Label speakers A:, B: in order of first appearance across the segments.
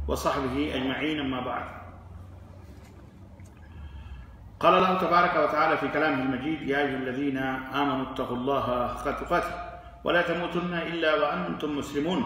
A: وصحبه أجمعين. أما بعد، قال الله تبارك وتعالى في كلامه المجيد: يا أيها الذين آمنوا اتقوا الله حق تقاته ولا تموتن إلا وأنتم مسلمون.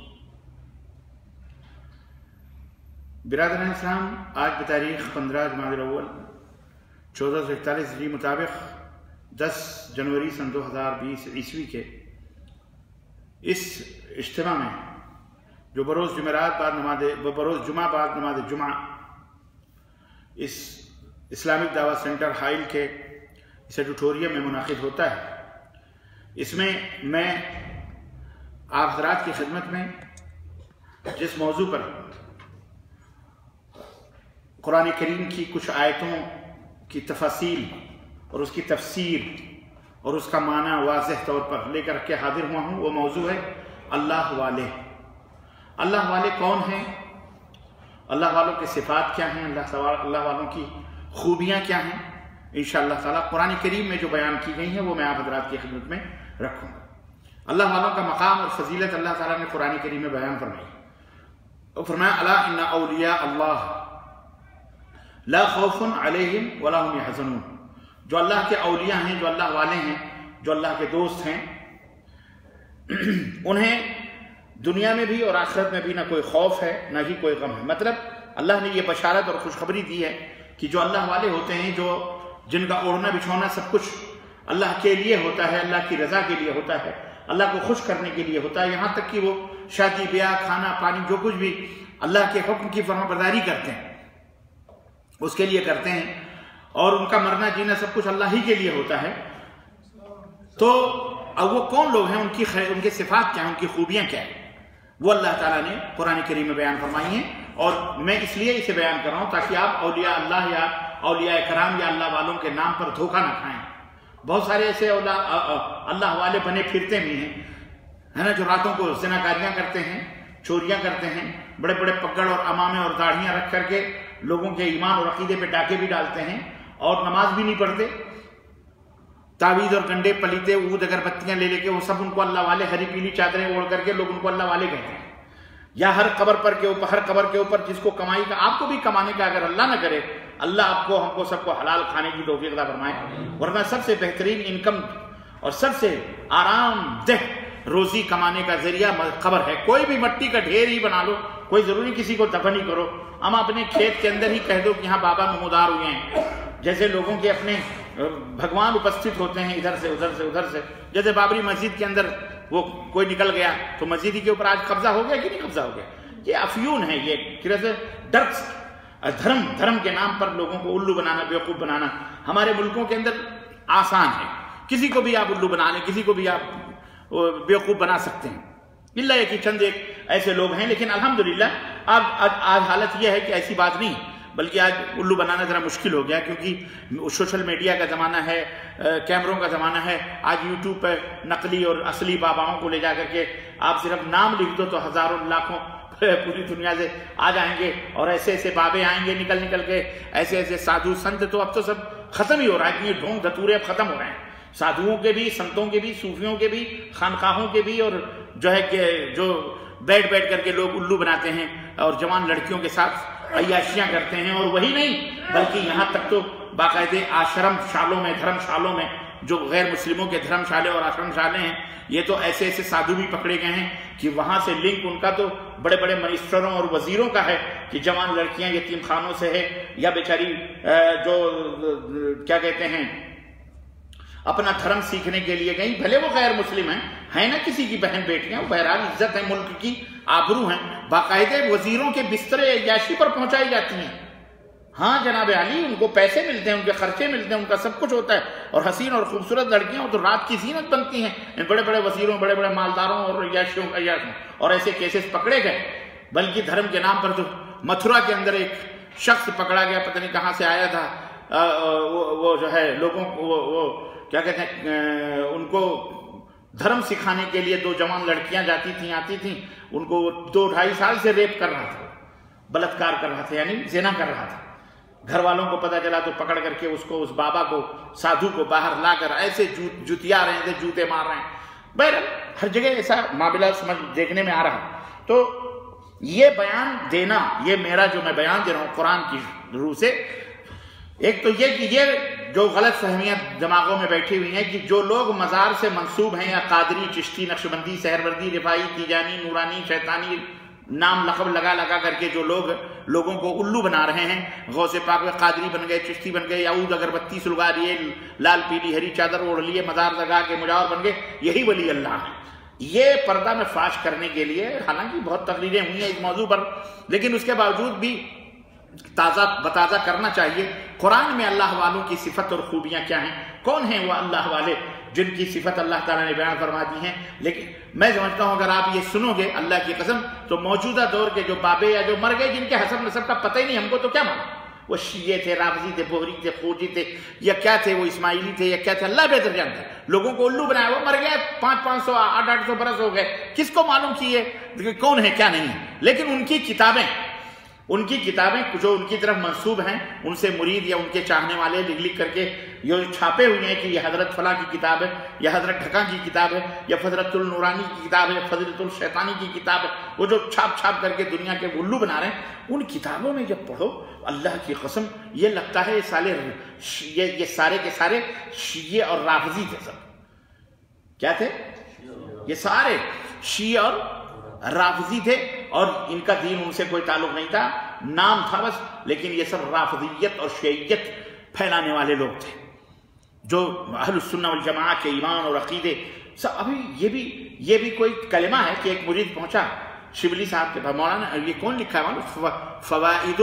A: برادران اسلام، آج بتاریخ 15 جمادی الاول 1441 ہجری مطابق 10 جنوری سن 2020 عیسوی کے اس اجتماع میں جو بروز جمعہ بعد نماز جمعہ اس اسلامک دعوت سینٹر حائل کے اس ایڈیٹوریم میں منعقد ہوتا ہے، اس میں میں آپ حضرات کی خدمت میں جس موضوع پر قرآن کریم کی کچھ آیتوں کی تفاصیل اور اس کی تفسیر اور اس کا معنی واضح طور پر لے کر کے حاضر ہوا ہوں، وہ موضوع ہے اللہ والے۔ اللہ والے کون ہیں؟ اللہ والوں کے صفات کیا ہیں؟ اللہ والوں کی خوبیاں کیا ہیں؟ انشاءاللہ تعالیٰ قرآن کریم میں جو بیان کی گئی ہیں وہ میں آپ حضرات کی خدمت میں رکھوں گا۔ اللہ والوں کا مقام اور فضیلت اللہ تعالیٰ نے قرآن کریم میں بیان فرمائی، اور فرمایا: الا ان اولیاء اللہ لا خوف علیہم ولا هم يحزنون۔ جو اللہ کے اولیاء ہیں، جو اللہ والے ہیں، جو اللہ کے دوست ہیں، انہیں دنیا میں بھی اور آخرت میں بھی نہ کوئی خوف ہے نہ ہی کوئی غم ہے۔ مطلب اللہ نے یہ بشارت اور خوشخبری دی ہے کہ جو اللہ والے ہوتے ہیں، جن کا اوڑھنا بچھونا سب کچھ اللہ کے لیے ہوتا ہے، اللہ کی رضا کے لیے ہوتا ہے، اللہ کو خوش کرنے کے لیے ہوتا ہے، یہاں تک کہ وہ شادی بیاہ کھانا پانی جو کچھ بھی اللہ کے حکم کی فرما برداری کرتے ہیں اس کے لیے کرتے ہیں، اور ان کا مرنا جینا سب کچھ اللہ ہی کے لیے ہوتا ہے۔ تو اب وہ کون لوگ ہیں، ان کے صفات کیا ہیں، ان کی خوبیاں کیا ہیں، وہ اللہ تعالیٰ نے قرآن کریم میں بیان فرمائی ہیں، اور میں اس لیے اسے بیان کر رہا ہوں تاکہ آپ اولیاء اللہ یا اولیاء کرام یا اللہ والوں کے نام پر دھوکہ نہ کھائیں۔ بہت سارے ایسے اللہ والے بنے پھرتے بھی ہیں، ہے نا، جو راتوں کو زناکاریاں کرتے ہیں، چوریاں کرتے ہیں، بڑے بڑے پگڑ اور امامے اور داڑھیاں رکھ کر کے لوگوں کے ایمان اور عقیدے پہ ڈاکے بھی ڈالتے ہیں، اور نماز بھی نہیں پڑھتے، تعویذ اور گنڈے پلیتے عود اگربتیاں لے کے وہ سب ان کو اللہ والے، ہری پیلی چادریں اوڑھ کر کے لوگ ان کو اللہ والے کہتے ہیں۔ یا ہر قبر کے اوپر جس کو کمائی کا، آپ کو بھی کمانے کا اگر اللہ نہ کرے، اللہ آپ کو ہم کو سب کو حلال کھانے کی توفیق عطا فرمائے، ورنہ سب سے بہترین انکم اور سب سے آرام دہ روزی کمانے کا ذریعہ قبر ہے۔ کوئی بھی مٹی کا ڈھیر ہی بنا لو، کوئی ضروری کسی کو دفن ہی کرو، ہم اپنے کھیت کے اندر ہی کہہ دو کہ یہاں بابا نمودار ہوئے ہیں۔ جیسے لوگوں کے اپنے بھگوان اپستھت ہوتے ہیں ادھر سے ادھر سے، جیسے بابری مسجد کے اندر وہ کوئی نکل گیا تو مسجد کے اوپر آج قبضہ ہو گیا کہ نہیں قبضہ ہو گیا؟ یہ افیون ہے، یہ ڈرگس، دھرم کے نام پر لوگوں کو الو بنانا، بیوقوف بنانا ہمارے ملکوں کے اندر آسان ہے۔ کسی کو بھی آپ الو بنا لیں، کسی کو بھی آپ بیوقوف بنا سکتے ہیں، اللہ کہ چند ایک ایسے لوگ ہیں، لیکن الحمدللہ آج حالت یہ ہے کہ ایسی بات نہیں، بلکہ آج الو بنانا ذرا مشکل ہو گیا، کیونکہ سوشل میڈیا کا زمانہ ہے، کیمروں کا زمانہ ہے۔ آج یوٹیوب پہ نقلی اور اصلی باباؤں کو لے جا کر کے آپ صرف نام لکھ دو تو ہزاروں لاکھوں پوری دنیا سے آ جائیں گے، اور ایسے ایسے بابے آئیں گے نکل کے، ایسے ایسے سادھو سنت، تو اب تو سب ختم ہی ہو رہا ہے، اتنی ڈھونگ دھتورے اب ختم ہو رہے ہیں، سادھوؤں کے بھی، سنتوں کے بھی، صوفیوں کے بھی، خانقاہوں کے بھی، اور جو ہے کہ جو بیٹھ کر کے لوگ الو بناتے ہیں اور جوان لڑکیوں کے ساتھ عیاشیاں کرتے ہیں، اور وہی نہیں بلکہ یہاں تک تو باقاعدہ آشرم شالوں میں، دھرم شالوں میں، جو غیر مسلموں کے دھرم شالے اور آشرم شالے ہیں، یہ تو ایسے ایسے سادھو بھی پکڑے گئے ہیں کہ وہاں سے لنک ان کا تو بڑے بڑے منسٹروں اور وزیروں کا ہے کہ جوان لڑکیاں یتیم خانوں سے ہے، یا بیچاری جو کیا کہتے ہیں اپنا دھرم سیکھنے کے لیے گئی، بھلے وہ غیر مسلم ہیں نا کسی کی بہن بیٹیاں، وہ بہرحال عزت ہے، ملک کی آبرو ہیں، باقاعدہ وزیروں کے بسترے عیاشی پر پہنچائی جاتی ہیں۔ ہاں جناب علی، ان کو پیسے ملتے ہیں، ان کے خرچے ملتے ہیں، ان کا سب کچھ ہوتا ہے، اور حسین اور خوبصورت لڑکیاں تو رات کی زینت بنتی ہیں ان بڑے بڑے وزیروں، بڑے بڑے مالداروں اور عیاشیوں، اور ایسے کیسز پکڑے گئے۔ بلکہ دھرم کے نام پر جو متھرا کے اندر ایک شخص پکڑا گیا، پتہ نہیں کہاں سے آیا تھا، وہ جو ہے لوگوں وہ کیا کہتے ہیں، ان کو دھرم سکھانے کے لیے 2 جوان لڑکیاں آتی تھیں، ان کو 2-2.5 سال سے ریپ کر رہا تھا، بلاتکار کر رہا تھا، یعنی زنا کر رہا تھا۔ گھر والوں کو پتہ چلا تو پکڑ کر کے اس بابا کو، سادھو کو باہر لا کر ایسے جوتیا رہے تھے، جوتے مار رہے ہیں۔ بہرحال ہر جگہ ایسا معاملہ سمجھ دیکھنے میں آ رہا۔ تو یہ بیان دینا، یہ میرا جو میں بیان دے رہا ہوں قرآن کی روح سے، ایک تو یہ کہ یہ جو غلط فہمیاں دماغوں میں بیٹھی ہوئی ہیں کہ جو لوگ مزار سے منسوب ہیں، یا قادری، چشتی، نقشبندی، سہروردی، رفاعی، تیجانی، نورانی، شیطانی نام لقب لگا لگا کر کے جو لوگوں کو الو بنا رہے ہیں، غوث پاک میں قادری بن گئے، چشتی بن گئے، یعود اگربتی سلگا لیے، لال پیلی ہری چادر اوڑھ لیے، مزار لگا کے مجاور بن گئے، یہی ولی اللہ ہے۔ یہ پردہ میں فاش کرنے کے لیے حالانکہ بہت تقریریں ہوئی ہیں اس موضوع پر، لیکن اس کے باوجود بھی تازہ کرنا چاہیے قرآن میں اللہ والوں کی صفت اور خوبیاں کیا ہیں، کون ہیں وہ اللہ والے جن کی صفت اللہ تعالیٰ نے بیان فرما دی ہیں۔ لیکن میں سمجھتا ہوں اگر آپ یہ سنو گے اللہ کی قسم تو موجودہ دور کے جو بابے یا جو مر گئے جن کے حسب نسب کا پتہ ہی نہیں ہم کو، تو کیا مانا وہ شیعہ تھے، رافضی تھے، بہری تھے، خوجی تھے، یا کیا تھے، وہ اسماعیلی تھے، یا کیا تھے، اللہ بہتر جانتا ہے۔ لوگوں کو الو بنایا، وہ مر گئے 500 800 برس ہو گئے، کس کو معلوم کیے کون ہے کیا نہیں ہے۔ لیکن ان کی کتابیں جو ان کی طرف منسوب ہیں، ان سے مرید یا ان کے چاہنے والے لکھ کر کے یہ چھاپے ہوئے ہیں کہ یہ حضرت فلاں کی کتاب ہے، یا حضرت ڈھکا کی کتاب ہے، یا فضلۃ النورانی کی کتاب ہے، فضلۃ الشیطانی کی کتاب ہے، وہ جو چھاپ کر کے دنیا کے الو بنا رہے ہیں، ان کتابوں میں جب پڑھو اللہ کی قسم یہ لگتا ہے یہ سارے کے سارے شیعہ اور رافضی تھے۔ سب کیا تھے؟ یہ سارے شیعہ اور رافضی تھے، اور ان کا دین ان سے کوئی تعلق نہیں تھا، نام تھا بس، لیکن یہ سب رافضیت اور شیعیت پھیلانے والے لوگ تھے جو اہل السنہ والجماعہ کے ایمان اور عقیدے سب۔ ابھی یہ بھی کوئی کلمہ ہے کہ ایک مرید پہنچا شبلی صاحب کے پاس، مولانا یہ کون لکھا ہے معلوم؟ فوائد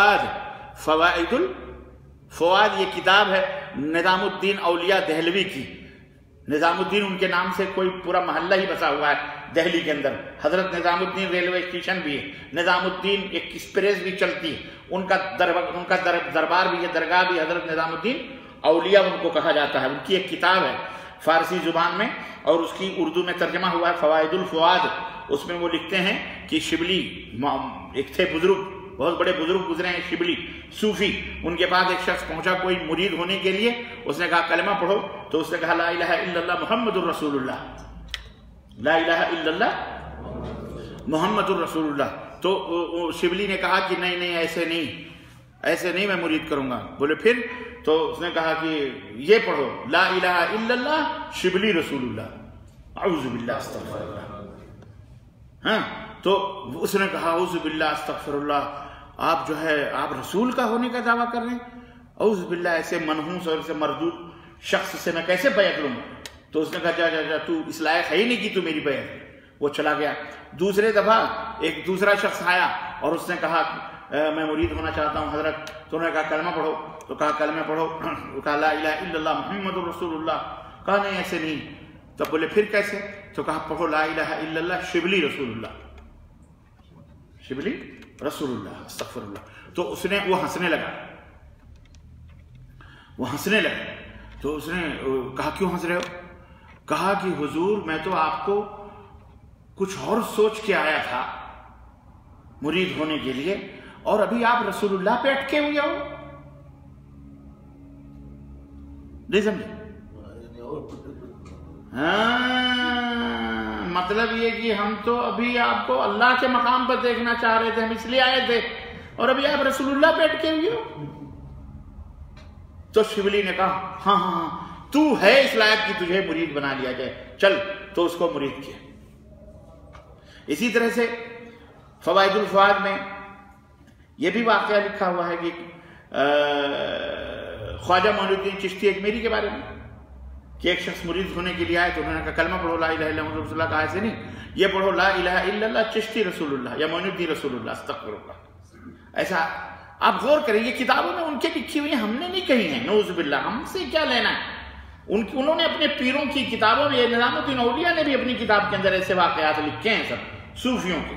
A: الفؤاد یہ کتاب ہے نظام الدین اولیاء دہلوی کی۔ نظام الدین ان کے نام سے کوئی پورا محلہ ہی بسا ہوا ہے دہلی کے اندر۔ حضرت نظام الدین ریلوے اسٹیشن بھی ہے، نظام الدین ایک ایکسپریس بھی چلتی ہے، ان کا دربار بھی ہے، درگاہ بھی حضرت نظام الدین اولیاء ان کو کہا جاتا ہے۔ ان کی ایک کتاب ہے فارسی زبان میں، اور اس کی اردو میں ترجمہ ہوا ہے فوائد الفؤاد۔ اس میں وہ لکھتے ہیں کہ شبلی ایک تھے بزرگ، بہت بڑے بزرگ گزرے ہیں شبلی صوفی، ان کے پاس ایک شخص پہنچا کوئی مرید ہونے کے لیے، اس نے کہا کلمہ پڑھو، تو اس نے کہا لا الہ الا اللہ محمد الرسول اللہ، لا الہ الا اللہ محمد الرسول اللہ۔ تو شبلی نے کہا کہ نہیں ایسے نہیں میں مرید کروں گا۔ بولے پھر؟ تو اس نے کہا کہ یہ پڑھو لا الہ الا اللہ شبلی رسول اللہ، اعوذ باللہ استغفر اللہ۔ ہاں تو اس نے کہا اعوذ باللہ استغفر اللہ، آپ جو ہے آپ رسول کا ہونے کا دعویٰ کر رہے ہیں، اعوذ باللہ، ایسے منحوس اور ایسے مردود شخص سے میں کیسے بیعت لوں؟ تو اس نے کہا جا تو اس لائق ہے ہی نہیں کہ تو میری بیعت۔ وہ چلا گیا۔ دوسرے دفعہ ایک دوسرا شخص آیا اور اس نے کہا میں مرید ہونا چاہتا ہوں حضرت، تو انہوں نے کہا کلمہ پڑھو، تو کہا کلمہ پڑھو، کہا لا الہ الا اللہ محمد الرسول اللہ، کہا نہیں ایسے نہیں۔ تو بولے پھر کیسے؟ تو کہا پڑھو لا الہ الا اللہ شبلی رسول اللہ، شبلی رسول اللہ استغفر اللہ۔ تو اس نے وہ ہنسنے لگا، تو اس نے کہا کیوں ہنس رہے ہو؟ کہا کہ حضور میں تو آپ کو کچھ اور سوچ کے آیا تھا مرید ہونے کے لیے، اور ابھی آپ رسول اللہ پہ اٹکے ہوئے ہو۔ نہیں سمجھے؟ ہاں مطلب یہ کہ ہم تو ابھی آپ کو اللہ کے مقام پر دیکھنا چاہ رہے تھے، ہم اس لیے آئے تھے، اور ابھی آپ رسول اللہ پہ اٹکے ہوئے ہو۔ تو شبلی نے کہا ہاں تو ہے اس لائق کہ تجھے مرید بنا لیا جائے، چل، تو اس کو مرید کیا۔ اسی طرح سے فوائد الفؤاد میں یہ بھی واقعہ لکھا ہوا ہے کہ خواجہ معین الدین چشتی اجمیری کے بارے میں کہ ایک شخص مرید ہونے کے لیے آئے تو انہوں نے کہا کلمہ پڑھو لا الہ الا محمد رسول اللہ، کہا ایسے نہیں، یہ پڑھو لا الہ الا اللہ چشتی رسول اللہ یا معین الدین رسول اللہ استغفر اللہ۔ ایسا آپ غور کریں، یہ کتابوں میں ان کے لکھی ہوئی ہیں، ہم نے نہیں کہی ہیں، نعوذ باللہ، ہم سے کیا لینا ہے؟ انہوں نے اپنے پیروں کی کتابوں میں، نظام الدین اولیاء نے بھی اپنی کتاب کے اندر ایسے واقعات لکھے ہیں سب صوفیوں کے۔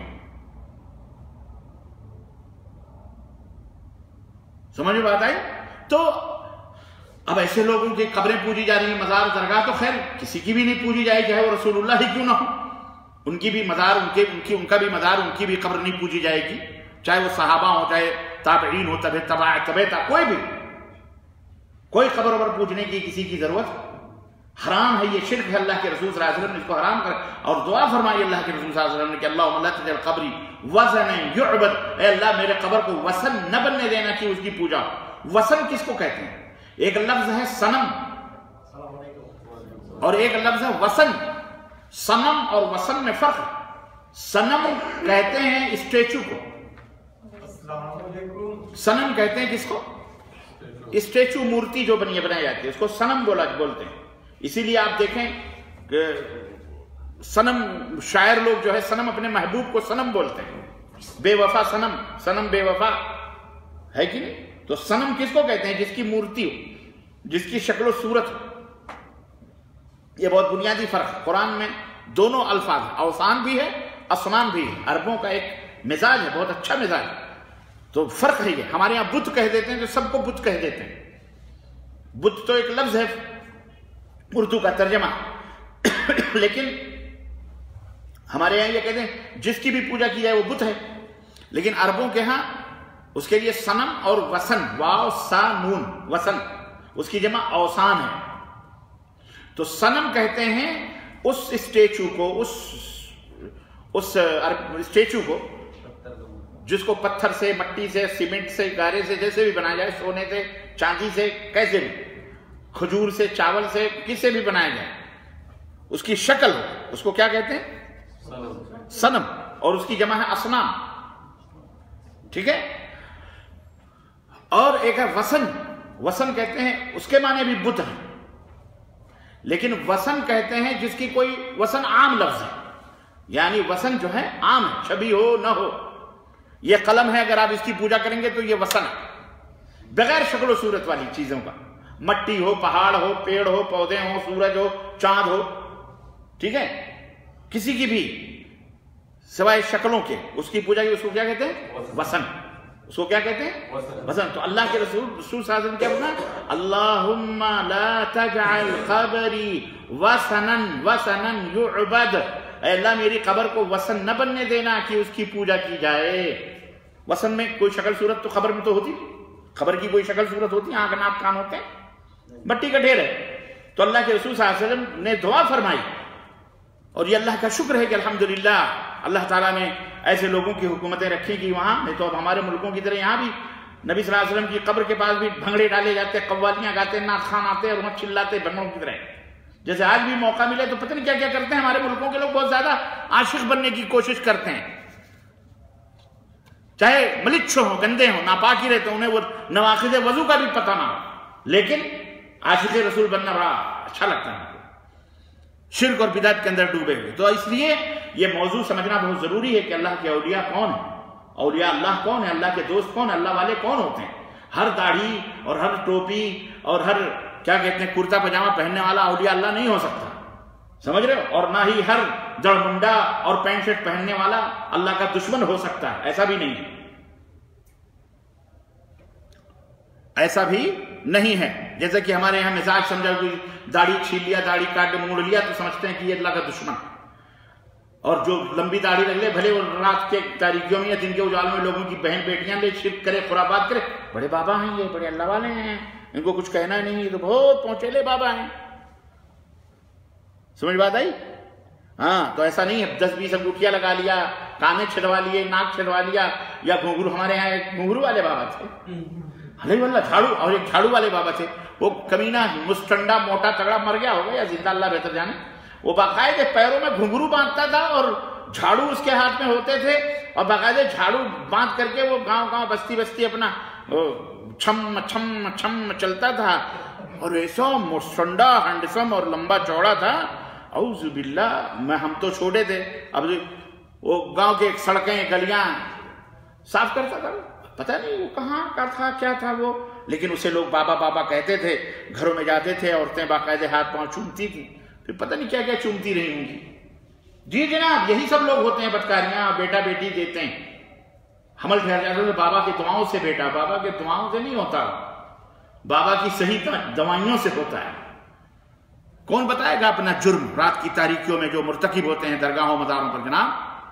A: سمجھ میں بات آئی؟ تو اب ایسے لوگوں کی قبریں پوجی جا رہی ہیں، مزار درگاہ تو خیر کسی کی بھی نہیں پوجی جائے، چاہے وہ رسول اللہ ہی کیوں نہ ہو، ان کی بھی مزار ان کا بھی مزار، ان کی بھی قبر نہیں پوجی جائے گی، چاہے وہ صحابہ ہو، چاہے تابعین ہو، کوئی بھی، کوئی قبر وبر پوجنے کی کسی کی ضرورت حرام ہے، یہ شرک ہے، اللہ کے رسول صلی اللہ علیہ وسلم نے اس کو حرام کر، اور دعا فرمائی اللہ کے رسول صلی اللہ علیہ وسلم نے کہ اللہم لا تجعل قبری وثنا یعبد، اے اللہ میرے قبر کو وثن نہ بننے دینا کہ اس کی پوجا۔ وثن کس کو کہتے ہیں؟ ایک لفظ ہے صنم اور ایک لفظ ہے وثن۔ صنم اور وثن میں فرق ہے۔ صنم کہتے ہیں اسٹیچو کو، صنم کہتے ہیں کس کو؟ اسٹیچو، مورتی جو بنائی جاتی ہے اس کو صنم بولتے ہیں۔ اسی لیے آپ دیکھیں کہ صنم، شاعر لوگ جو ہے صنم اپنے محبوب کو صنم بولتے ہیں، بے وفا صنم، صنم بے وفا ہے کہ نہیں؟ تو صنم کس کو کہتے ہیں؟ جس کی مورتی ہو، جس کی شکل و صورت ہو۔ یہ بہت بنیادی فرق ہے۔ قرآن میں دونوں الفاظ ہیں، اوثان بھی ہے، اصنام بھی ہے۔ عربوں کا ایک مزاج ہے، بہت اچھا مزاج ہے، تو فرق ہے یہ۔ ہمارے یہاں بت کہہ دیتے ہیں تو سب کو بت کہہ دیتے ہیں۔ بت تو ایک لفظ ہے اردو کا ترجمہ، لیکن ہمارے یہاں یہ کہتے ہیں جس کی بھی پوجا کی جائے وہ بت ہے، لیکن عربوں کے ہاں اس کے لیے صنم اور وثن، واو سا نون، وثن اس کی جمع اوثان ہے۔ تو صنم کہتے ہیں اس اسٹیچو کو، اس اسٹیچو کو جس کو پتھر سے، مٹی سے، سیمنٹ سے، گارے سے، جیسے بھی بنایا جائے، سونے سے، چاندی سے، کیسے بھی، کھجور سے، چاول سے، کس سے بھی بنایا جائے، اس کی شکل ہو، اس کو کیا کہتے ہیں؟ صنم، اور اس کی جمع ہے اصنام، ٹھیک ہے؟ اور ایک ہے وثن۔ وثن کہتے ہیں، اس کے معنی بھی بت ہیں، لیکن وثن کہتے ہیں جس کی کوئی، وثن عام لفظ ہے، یعنی وثن جو ہے عام ہے، شبیہ ہو نہ ہو۔ یہ قلم ہے، اگر آپ اس کی پوجا کریں گے تو یہ وثن ہے، بغیر شکل و صورت والی چیزوں کا، مٹی ہو، پہاڑ ہو، پیڑ ہو، پودے ہو، سورج ہو، چاند ہو، ٹھیک ہے، کسی کی بھی سوائے شکلوں کے اس کی پوجا کی، اس کو کیا کہتے ہیں؟ وثن۔ اس کو کیا کہتے ہیں؟ وثن۔ تو اللہ کے رسول صلی اللہ علیہ وسلم کیا بولنا؟ اللہم لا تجعل قبری وثنا وثنا یعبد، اے اللہ میری قبر کو وثن نہ بننے دینا کہ اس کی پوجا کی جائے۔ وثن میں کوئی شکل صورت تو قبر میں تو ہوتی، قبر کی کوئی شکل صورت ہوتی، آنکھ ناک کان ہوتے ہیں، مٹی کا ڈھیر ہے۔ تو اللہ کے رسول صلی اللہ علیہ وسلم نے دعا فرمائی، اور یہ اللہ کا شکر ہے کہ الحمدللہ اللہ تعالیٰ نے ایسے لوگوں کی حکومتیں رکھی کہ وہاں، نہیں تو اب ہمارے ملکوں کی طرح یہاں بھی نبی صلی اللہ علیہ وسلم کی قبر کے پاس بھی بھنگڑے ڈالے جاتے، قوالیاں گاتے، نعت خوان آتے اور وہاں چلاتے بھنگڑوں کی طرح۔ جیسے آج بھی موقع ملے تو پتہ نہیں کیا کیا کرتے ہیں ہمارے ملکوں کے لوگ، بہت زیادہ عاشق بننے کی کوشش کرتے ہیں، چاہے ملچ ہوں، گندے ہوں، ناپاک ہی رہتے ہیں، انہیں وہ نواقض وضو کا بھی پتہ نہ ہو، لیکن عاشق رسول بننا بڑا اچھا لگتا ہے، شرک اور بدعت کے اندر ڈوبے ہوئے۔ تو اس لیے یہ موضوع سمجھنا بہت ضروری ہے کہ اللہ کے اولیاء کون ہیں، اولیاء اللہ کون ہیں، اللہ کے دوست کون ہیں، اللہ والے کون ہوتے ہیں۔ ہر داڑھی اور ہر ٹوپی اور ہر کیا کہتے ہیں کرتا پجامہ پہننے والا اولیاء اللہ نہیں ہو سکتا، سمجھ رہے ہو؟ اور نہ ہی ہر جڑ منڈا اور پینٹ شرٹ پہننے والا اللہ کا دشمن ہو سکتا ہے، ایسا بھی نہیں ہے، ایسا بھی نہیں ہے۔ جیسے کہ ہمارے یہاں مزاج سمجھا، کوئی داڑھی چھیل لیا، داڑھی کاٹ کے موڑ لیا تو سمجھتے ہیں کہ یہ اللہ کا دشمن، اور جو لمبی داڑھی رکھ لے، بھلے وہ رات کے تاریکیوں میں یا دن کے اجال میں لوگوں کی بہن بیٹیاں لے، شرک کرے، خرافات کرے، بڑے بابا ہیں یہ، بڑے اللہ والے ہیں، ان کو کچھ کہنا نہیں، یہ تو بہت پہنچیلے بابا ہیں۔ سمجھ بات آئی؟ ہاں، تو ایسا نہیں ہے 10-20 انگوٹھیاں لگا لیا، کانے چھڑوا لیے، ناک چھڑوا لیا، یا گھنگرو۔ ہمارے یہاں ایک گھنگرو والے بابا تھے، علیہ واللہ جھاڑو، اور ایک جھاڑو والے بابا تھے، وہ کمینہ مستنڈا موٹا تگڑا مر گیا ہوگا یا زندہ، اللہ بہتر جانے، وہ باقاعدہ پیروں میں گھنگرو باندھتا تھا اور جھاڑو اس کے ہاتھ میں ہوتے تھے، اور باقاعدہ جھاڑو باندھ کر کے وہ گاؤں گاؤں بستی بستی اپنا چھم چھم چھم چلتا تھا، اور ایسا مستنڈا ہینڈسم اور لمبا چوڑا تھا، اعوذ باللہ۔ میں ہم تو چھوٹے تھے، اب وہ گاؤں کے سڑکیں گلیاں صاف کرتا تھا، پتہ نہیں وہ کہاں کا تھا، کیا تھا وہ، لیکن اسے لوگ بابا بابا کہتے تھے۔ گھروں میں جاتے تھے، عورتیں باقاعدہ ہاتھ پاؤں چومتی تھیں، پھر پتہ نہیں کیا کیا چومتی رہی ہوں گی۔ جی جناب، یہی سب لوگ ہوتے ہیں، بدکاریاں بیٹا بیٹی دیتے ہیں، حمل ٹھہر جاتا ہے بابا کی دعاؤں سے، بیٹا بابا کی دعاؤں سے نہیں ہوتا، بابا کی صحیح دوائیوں سے ہوتا ہے۔ کون بتائے گا اپنا جرم رات کی تاریکیوں میں جو مرتکب ہوتے ہیں درگاہوں مزاروں پر؟ جناب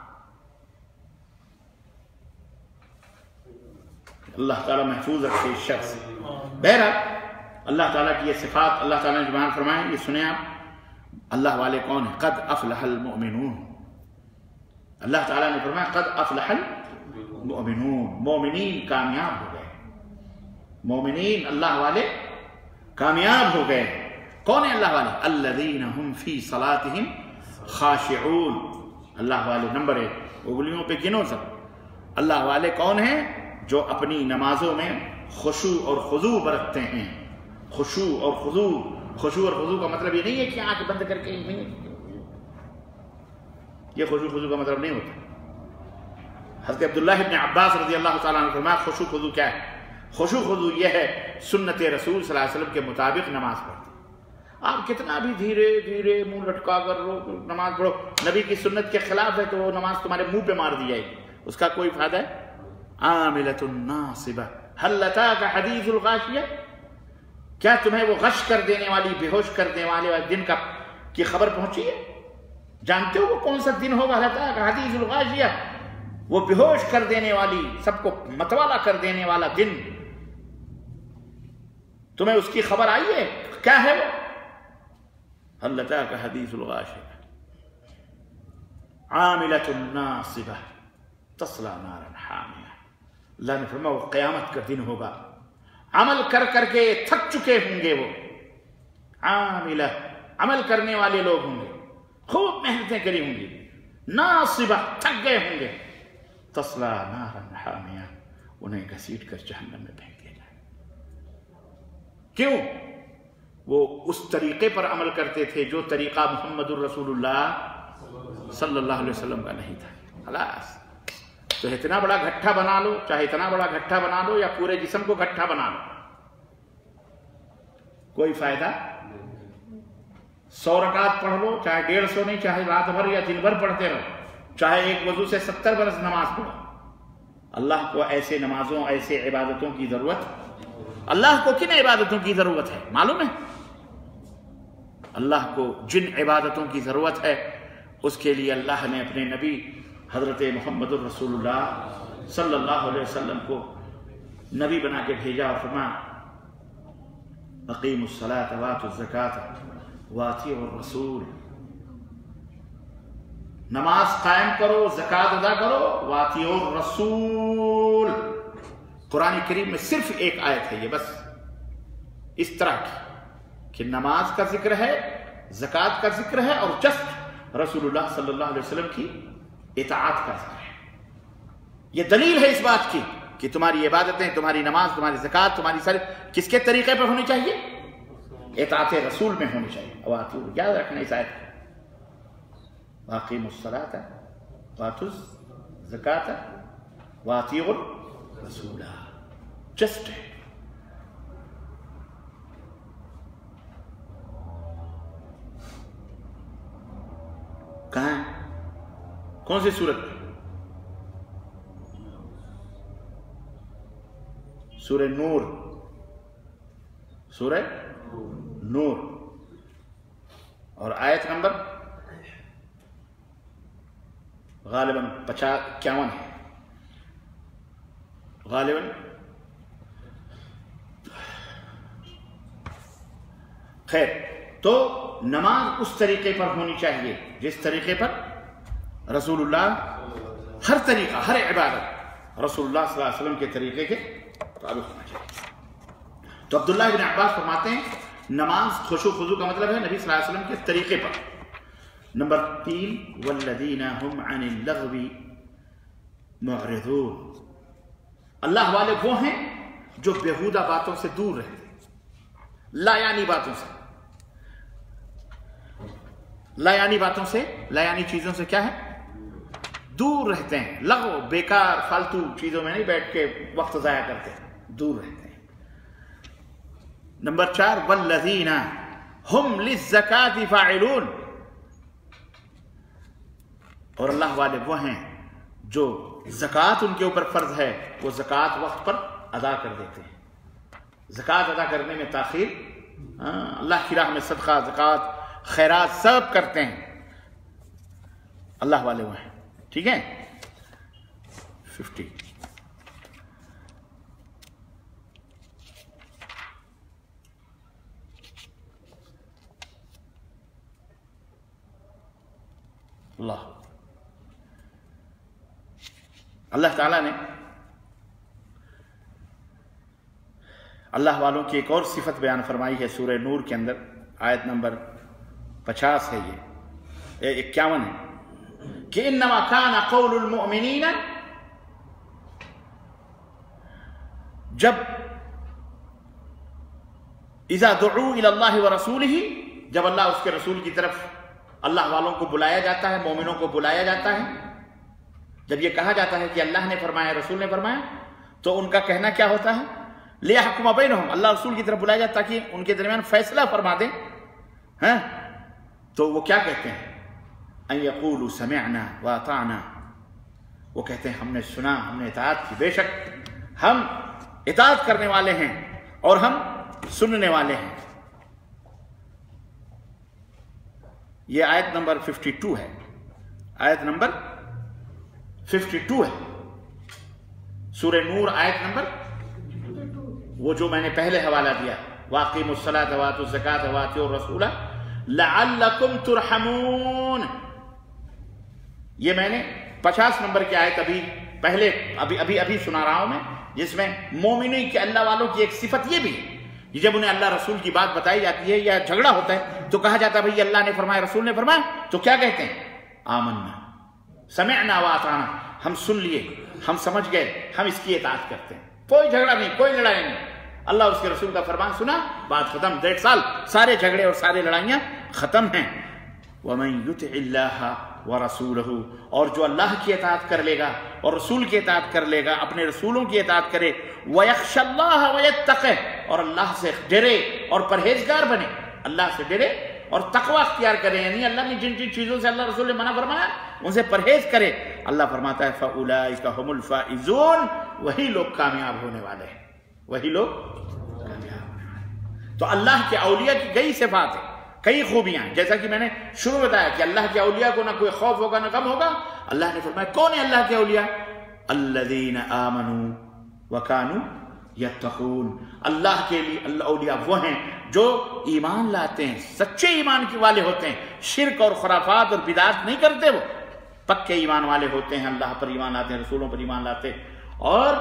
A: اللہ تعالیٰ محفوظ رکھے اس شخص سے۔ بہرحال اللہ تعالیٰ کی یہ صفات اللہ تعالیٰ نے بیان فرمائے، یہ سنیں آپ۔ اللہ والے کون ہیں؟ قد افلح المؤمنون. اللہ تعالیٰ نے فرمایا قد افلح المؤمنون، مومنین کامیاب ہو گئے. مومنین اللہ والے کامیاب ہو گئے. کون ہیں اللہ والے؟ الذین هم فی صلاتہم خاشعون. اللہ والے نمبر 1، انگلیوں پہ گنو سب. اللہ والے کون ہیں؟ جو اپنی نمازوں میں خشوع اور خضوع برتتے ہیں. خشوع اور خضوع. خشوع اور خضوع کا مطلب یہ نہیں ہے کہ آنکھ بند کر کے یہ خشوع خضوع کا مطلب نہیں ہوتا. حضرت عبداللہ ابن عباس رضی اللہ تعالیٰ عنہ فرمایا خشوع خضوع کیا ہے؟ خشوع خضوع یہ ہے سنت رسول صلی اللہ علیہ وسلم کے مطابق نماز پڑھتے. آپ کتنا بھی دھیرے دھیرے منہ لٹکا کر نماز پڑھو، نبی کی سنت کے خلاف ہے تو وہ نماز تمہارے منہ پہ مار دی جائے گی، اس کا کوئی فائدہ ہے؟ عاملۃ ناصبہ هل اتاک حدیث الغاشیہ، کیا تمہیں وہ غش کر دینے والی، بے ہوش کر دینے والے دن کی خبر پہنچی ہے؟ جانتے ہو وہ کون سا دن ہوگا؟ هل اتاک حدیث الغاشیہ، وہ بے ہوش کر دینے والی، سب کو متوالا کر دینے والا دن. تمہیں اس کی خبر آئی ہے؟ کیا ہے وہ؟ هل اتاک حدیث الغاشیہ عاملۃ ناصبہ تصلی نارا حامیہ. اللہ نے فرمایا وہ قیامت کا دن ہوگا، عمل کر کر کے تھک چکے ہوں گے. وہ عاملہ، عمل کرنے والے لوگ ہوں گے، خوب محنتیں کری ہوں گی. ناصبہ، تھک گئے ہوں گے. تصلی نارا حامیہ، انہیں گھسیٹ کر جہنم میں پھینک دیا جائے. کیوں؟ وہ اس طریقے پر عمل کرتے تھے جو طریقہ محمد الرسول اللہ صلی اللہ علیہ وسلم کا نہیں تھا. خلاص تو اتنا بڑا گھٹا بنا لو، چاہے اتنا بڑا گھٹا بنا لو یا پورے جسم کو گھٹا بنا لو، کوئی فائدہ. 100 رکعت پڑھ لو، چاہے 150 نہیں، چاہے رات بھر یا دن بھر پڑھتے رہو، چاہے ایک وضو سے 70 برس نماز پڑھو. اللہ کو ایسے نمازوں، ایسے عبادتوں کی ضرورت. اللہ کو کن عبادتوں کی ضرورت ہے معلوم ہے؟ اللہ کو جن عبادتوں کی ضرورت ہے اس کے لیے اللہ نے اپنے نبی حضرت محمد الرسول اللہ صلی اللہ علیہ وسلم کو نبی بنا کے بھیجا اور فرمایا اقیموا الصلاۃ وآتوا الزکاۃ واطیعوا الرسول. نماز قائم کرو، زکوٰۃ ادا کرو، واطیعوا الرسول. قرآن کریم میں صرف ایک آیت ہے یہ، بس اس طرح کی کہ نماز کا ذکر ہے، زکوٰۃ کا ذکر ہے، اور جسٹ رسول اللہ صلی اللہ علیہ وسلم کی اطاعت کا ذکر ہے. یہ دلیل ہے اس بات کی کہ تمہاری عبادتیں، تمہاری نماز، تمہاری زکوٰۃ، تمہاری ساری کس کے طریقے پر ہونی چاہیے؟ اطاعت رسول میں ہونی چاہیے. واطیعوا، یاد رکھنا اس آیت کو، واقیموا الصلاۃ وآتوا الزکاۃ واطیعوا الرسول. جسٹ ہے. کہاں ہے؟ کون سی سورت میں؟ سورہ نور. سورہ نور اور آیت نمبر غالباً 51 ہے. غالباً خیر. تو نماز اس طریقے پر ہونی چاہیے جس طریقے پر رسول اللہ، ہر طریقہ، ہر عبادت رسول اللہ صلی اللہ علیہ وسلم کے طریقے کے مطابق ہونا چاہیے. تو عبداللہ بن عباس فرماتے ہیں نماز خشوع خضوع کا مطلب ہے نبی صلی اللہ علیہ وسلم کے طریقے پر. نمبر 3 والذین هم عن اللغو معرضون. اللہ والے وہ ہیں جو بیہودہ باتوں سے دور رہتے ہیں، لا یعنی باتوں سے. لا یعنی باتوں سے، لا یعنی چیزوں سے کیا ہے؟ دور رہتے ہیں. لغو، بیکار فالتو چیزوں میں نہیں بیٹھ کے وقت ضائع کرتے، دور رہتے ہیں. نمبر 4 والذین هم للزکاۃ فاعلون. اور اللہ والے وہ ہیں جو زکوٰۃ ان کے اوپر فرض ہے وہ زکوٰۃ وقت پر ادا کر دیتے ہیں. زکوٰۃ ادا کرنے میں تاخیر، اللہ کی راہ میں صدقہ، زکوٰۃ، خیرات سب کرتے ہیں. اللہ والے وہ ہیں. ٹھیک ہے. 50. اللہ تعالیٰ نے اللہ والوں کی ایک اور صفت بیان فرمائی ہے سورہ نور کے اندر، آیت نمبر 50 ہے، یہ 51 ہے، کہ انما کان قول المؤمنین، جب اذا دعوا الی اللہ ورسولہ، جب اللہ اس کے رسول کی طرف اللہ والوں کو بلایا جاتا ہے، مومنوں کو بلایا جاتا ہے، جب یہ کہا جاتا ہے کہ اللہ نے فرمایا، رسول نے فرمایا، تو ان کا کہنا کیا ہوتا ہے؟ لِيَحْكُمَ بَيْنَهُمْ، اللہ رسول کی طرف بلایا جاتا تاکہ ان کے درمیان فیصلہ فرما دیں، ہاں تو وہ کیا کہتے ہیں؟ أَن يَقُولُوا سَمِعْنَا وَأَطَعْنَا، وہ کہتے ہیں ہم نے سنا، ہم نے اطاعت کی، بے شک ہم اطاعت کرنے والے ہیں اور ہم سننے والے ہیں۔ یہ آیت نمبر 52 ہے، آیت نمبر 52 ہے سورہ نور، آیت نمبر، وہ جو میں نے پہلے حوالہ دیا، وَأَقِيمُوا الصَّلَاةَ وَآتُوا الزَّكَاةَ وَأَطِيعُوا الرَّسُولَ لَعَلَّكُمْ تُرْحَمُونَ، یہ میں نے 50 نمبر کی آیت ابھی سنا رہا ہوں میں، جس میں مومنین کے اللہ والوں کی ایک صفت یہ بھی ہے، جب انہیں اللہ رسول کی بات بتائی جاتی ہے یا جھگڑا ہوتا ہے تو کہا جاتا ہے بھئی اللہ نے فرمایا، رسول نے فرمایا، تو کیا کہتے ہیں؟ آمنا سمعنا واطعنا، ہم سن لیے، ہم سمجھ گئے، ہم اس کی اطاعت کرتے ہیں، کوئی جھگڑا نہیں، کوئی لڑائی نہیں، اللہ اس کے رسول کا فرمان سنا، بات ختم، 1.5 سال سارے جھگڑے اور سارے لڑائیاں ختم ہیں۔ وَمَن يُطِعِ اللَّهَ وَرَسُولَهُ، اور جو اللہ کی اطاعت کر لے گا اور رسول کی اطاعت کر لے گا، اپنے رسولوں کی اطاعت کرے، وَيَخْشَ اللَّهَ وَيَتَّقِهِ، اور اللہ سے ڈرے اور پرہیزگار بنے، اللہ سے ڈرے اور تقوی اختیار کرے، یعنی اللہ نے جن چیزوں سے اللہ رسول نے منع فرمایا ان سے پرہیز کرے، اللہ فرماتا ہے فَأُولَئِكَ هُمُ الْفَائِزُونَ، وہی لوگ کامیاب ہونے والے ہیں، وہی لوگ کامیاب ہونے والے ہیں۔ تو اللہ کے اولیاء کی کئی صفات ہیں، کئی خوبیاں ہیں، جیسا کہ میں نے شروع بتایا کہ اللہ کے اولیاء کو نہ کوئی خوف ہوگا نہ غم ہوگا۔ اللہ نے فرمایا کون ہے اللہ کے اولیاء؟ الذین آمنوا وکانوا یتقون، اللہ کے لیے اللہ اولیاء وہ ہیں جو ایمان لاتے ہیں، سچے ایمان کے والے ہوتے ہیں، شرک اور خرافات اور بدعات نہیں کرتے، وہ پکے ایمان والے ہوتے ہیں، اللہ پر ایمان لاتے ہیں، رسولوں پر ایمان لاتے ہیں، اور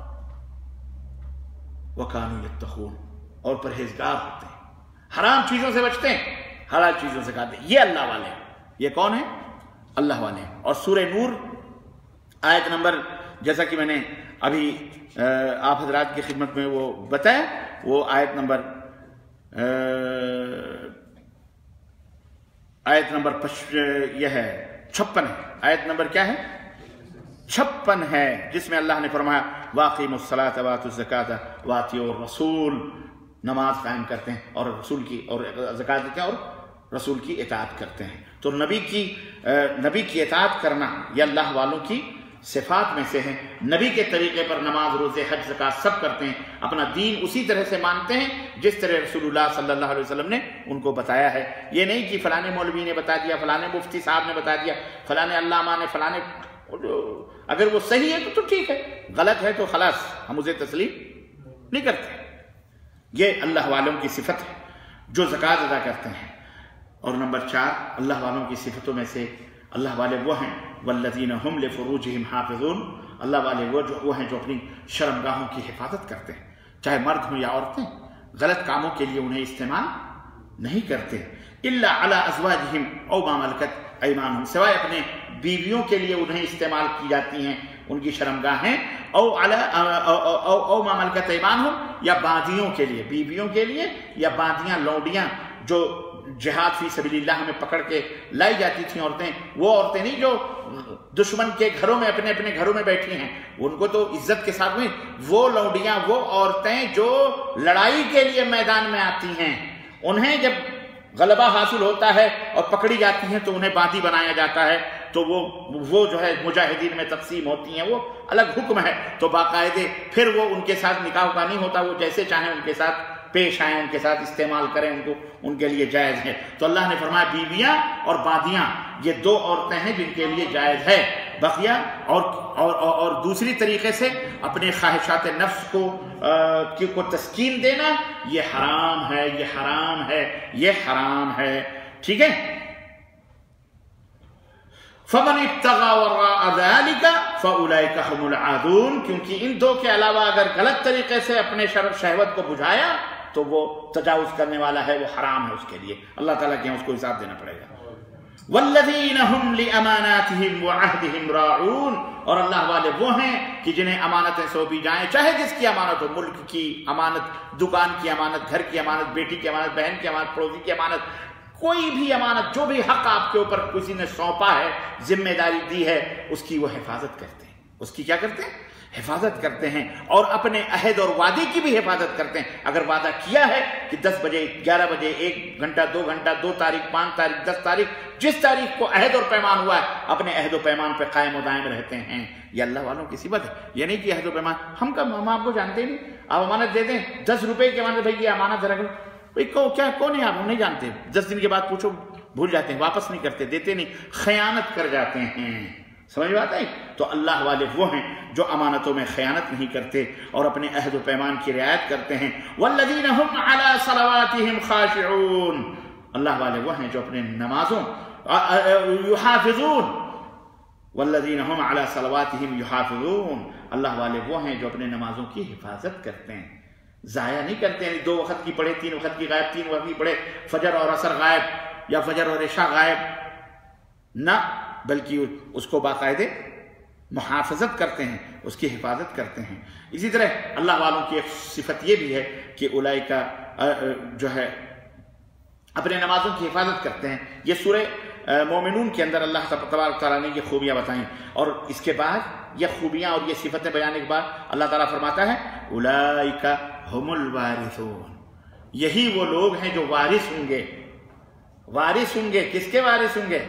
A: وکانوا یتقون، اور پرہیزگار ہوتے ہیں، حرام چیزوں سے بچتے ہیں، حلال چیزوں سے کھاتے ہیں، یہ اللہ والے ہیں۔ یہ کون ہیں؟ اللہ والے ہیں۔ اور سورہ نور آیت نمبر، جیسا کہ میں نے ابھی آپ حضرات کی خدمت میں وہ بتایا، وہ آیت نمبر 56 ہے، آیت نمبر کیا ہے؟ 56 ہے، جس میں اللہ نے فرمایا وَأَقِيمُوا الصَّلَاةَ وَآتُوا الزَّكَاةَ وَأَطِيعُوا الرَّسُولَ، نماز قائم کرتے ہیں اور رسول کی اور زکات دیتے ہیں اور رسول کی اطاعت کرتے ہیں۔ تو نبی کی اطاعت کرنا یہ اللہ والوں کی صفات میں سے ہے۔ نبی کے طریقے پر نماز، روزے، حج، زکات سب کرتے ہیں، اپنا دین اسی طرح سے مانتے ہیں جس طرح رسول اللہ صلی اللہ علیہ وسلم نے ان کو بتایا ہے۔ یہ نہیں کہ فلانے مولوی نے بتا دیا، فلانے مفتی صاحب نے بتا دیا، فلانے علامہ نے، فلانے، اگر وہ صحیح ہے تو ٹھیک ہے، غلط ہے تو خلاص ہم اسے تسلیم نہیں کرتے۔ یہ اللہ والوں کی صفت ہے جو زکات ادا کرتے ہیں۔ اور نمبر 4 اللہ والوں کی صفتوں میں سے اللہ والے وہ ہیں والذین هم لفروجہم حافظون، اللہ والے وہ ہیں جو اپنی شرمگاہوں کی حفاظت کرتے ہیں، چاہے مرد ہوں یا عورتیں، غلط کاموں کے لیے انہیں استعمال نہیں کرتے، الا علی ازواجہم او ما ملکت ایمانہم، سوائے اپنے بیویوں کے لیے انہیں استعمال کی جاتی ہیں ان کی شرمگاہیں، او ما ملکت ایمانہم، یا باندیوں کے لیے، بیویوں کے لیے یا باندیاں، لونڈیاں جو جہاد فی سبیل اللہ میں پکڑ کے لائی جاتی تھیں عورتیں، وہ عورتیں نہیں جو دشمن کے گھروں میں اپنے گھروں میں بیٹھی ہیں، ان کو تو عزت کے ساتھ میں، وہ لونڈیاں، وہ عورتیں جو لڑائی کے لیے میدان میں آتی ہیں، انہیں جب غلبہ حاصل ہوتا ہے اور پکڑی جاتی ہیں تو انہیں باندی بنایا جاتا ہے، تو وہ جو ہے مجاہدین میں تقسیم ہوتی ہیں، وہ الگ حکم ہے، تو باقاعدے پھر وہ ان کے ساتھ نکاح کا نہیں ہوتا، وہ جیسے چاہیں ان کے ساتھ پیش آئیں، ان کے ساتھ استعمال کریں، ان کے لیے جائز ہے۔ تو اللہ نے فرمایا بیویاں اور باندیاں یہ 2 عورتیں ہیں جن کے لیے جائز ہے، بقیہ اور دوسری طریقے سے اپنے خواہشات نفس کو تسکین دینا یہ حرام ہے، یہ حرام ہے، یہ حرام ہے، ٹھیک ہے۔ فَمَنِ ابْتَغَى وَرَاءَ ذَلِكَ فَأُولَئِكَ هُمُ الْعَادُونَ، کیونکہ ان دو کے علاوہ اگر غلط طریقے سے اپنے شہوت کو بجھایا تو وہ تجاوز کرنے والا ہے، وہ حرام ہے اس کے لیے، اللہ تعالیٰ کے یہاں اس کو حساب دینا پڑے گا۔ وَالَّذِينَ هُمْ لِأَمَانَاتِهِمْ وَعَهْدِهِمْ رَاعُونَ، اور اللہ والے وہ ہیں کہ جنہیں امانتیں سونپی جائیں، چاہے جس کی امانت ہو، ملک کی امانت، دکان کی امانت، گھر کی امانت، بیٹی کی امانت، بہن کی امانت، پڑوسی کی امانت، کوئی بھی امانت، جو بھی حق آپ کے اوپر کسی نے سونپا ہے، ذمہ داری دی ہے، اس کی وہ حفاظت کرتے ہیں، اس کی کیا کرتے ہیں؟ حفاظت کرتے ہیں، اور اپنے عہد اور وعدے کی بھی حفاظت کرتے ہیں۔ اگر وعدہ کیا ہے کہ 10 بجے، 11 بجے، 1 گھنٹہ، 2 گھنٹہ، 2 تاریخ، 5 تاریخ، 10 تاریخ، جس تاریخ کو عہد اور پیمان ہوا ہے، اپنے عہد و پیمان پہ قائم و دائم رہتے ہیں۔ یہ اللہ والوں کی صفت ہے، یہ نہیں کہ عہد و پیمان ہم آپ کو جانتے نہیں، آپ امانت دے دیں 10 روپے کی امانت، بھائی یہ امانت رکھ لو، بھائی کیا کون ہے آپ، ہم نہیں جانتے، 10 دن کے بعد پوچھو بھول جاتے ہیں، واپس نہیں کرتے، دیتے نہیں، خیانت کر جاتے ہیں، سمجھ میں آتا ہے؟ تو اللہ والے وہ ہیں جو امانتوں میں خیانت نہیں کرتے اور اپنے عہد و پیمان کی رعایت کرتے ہیں۔ والذین هم علی صلواتهم خاشعون، اللہ والے وہ ہیں جو اپنے نمازوں یحافظون، والذین هم علی صلواتهم یحافظون، اللہ والے وہ ہیں جو اپنے نمازوں کی حفاظت کرتے ہیں، ضائع نہیں کرتے ہیں، 2 وقت کی پڑھے، 3 وقت کی غائب، 3 وقت کی پڑھے، فجر اور عصر غائب یا فجر اور عشاء غائب، نہ، بلکہ اس کو باقاعدے محافظت کرتے ہیں، اس کی حفاظت کرتے ہیں۔ اسی طرح اللہ والوں کی ایک صفت یہ بھی ہے کہ اولئک جو ہے اپنے نمازوں کی حفاظت کرتے ہیں۔ یہ سورہ مومنون کے اندر اللہ تبارک تعالیٰ نے یہ خوبیاں بتائیں، اور اس کے بعد یہ خوبیاں اور یہ صفتیں بیانے کے بعد اللہ تعالیٰ فرماتا ہے اولئک هم الوارثون، یہی وہ لوگ ہیں جو وارث ہوں گے۔ وارث ہوں گے، کس کے وارث ہوں گے؟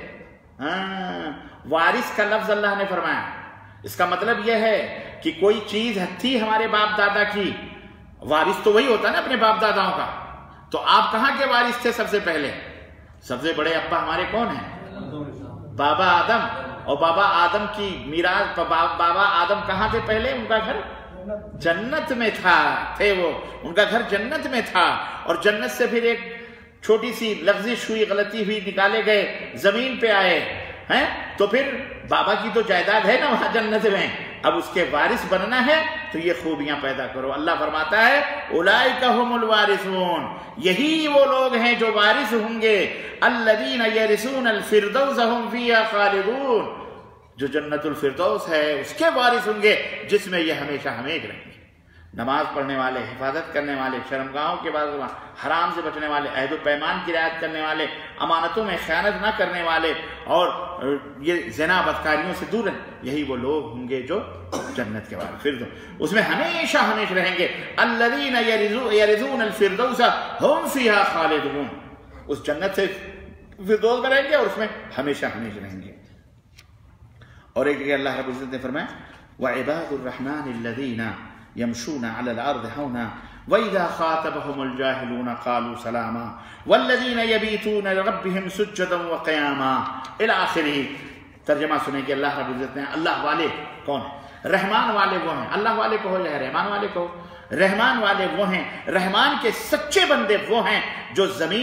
A: وارث کا لفظ اللہ نے فرمایا، اس کا مطلب یہ ہے کہ کوئی چیز تھی ہمارے باپ دادا کی، وارث تو وہی ہوتا ہے نا اپنے باپ داداؤں کا، تو آپ کہاں کے وارث تھے؟ سب سے پہلے سب سے بڑے ابا ہمارے کون ہیں؟ بابا آدم، اور بابا آدم کی میراث، بابا آدم کہاں تھے پہلے؟ ان کا گھر جنت میں تھے وہ، ان کا گھر جنت میں تھا، اور جنت سے پھر ایک چھوٹی سی لغزش ہوئی، غلطی ہوئی، نکالے گئے، زمین پہ آئے ہیں، تو پھر بابا کی تو جائیداد ہے نا وہاں جنت میں، اب اس کے وارث بننا ہے تو یہ خوبیاں پیدا کرو۔ اللہ فرماتا ہے اولئک هم الوارثون، یہی وہ لوگ ہیں جو وارث ہوں گے، الذین یرثون الفردوس هم فیہا خالدون، جو جنت الفردوس ہے اس کے وارث ہوں گے جس میں یہ ہمیشہ ہمیشہ رہیں گے۔ نماز پڑھنے والے، حفاظت کرنے والے، شرمگاہوں کے بعد حرام سے بچنے والے، عہد و پیمان کی رعایت کرنے والے، امانتوں میں خیانت نہ کرنے والے، اور یہ زنا بدکاریوں سے دور ہیں، یہی وہ لوگ ہوں گے جو جنت کے بعد فردوس، اس میں ہمیشہ ہمیشہ رہیں گے۔ الذین یرثون الفردوس هم فیہا خالدون، اس جنت سے فردوس میں رہیں گے اور اس میں ہمیشہ ہمیشہ رہیں گے۔ اور ایک جگہ اللہ رب العزت نے فرمایا وعباد الرحمن الذین يمشون على الأرض هونا وإذا خاطبهم الجاهلون قالوا سلاما والذين يبيتون لربهم سجدا وقياما إلى آخره۔ ترجمہ سنیں کہ اللہ رب العزت نے اللہ والے کون ہیں؟ رحمان والے وہ ہیں، اللہ والے کہو یا رحمان والے کہو، رحمان والے وہ ہیں، رحمان کے سچے بندے وہ ہیں جو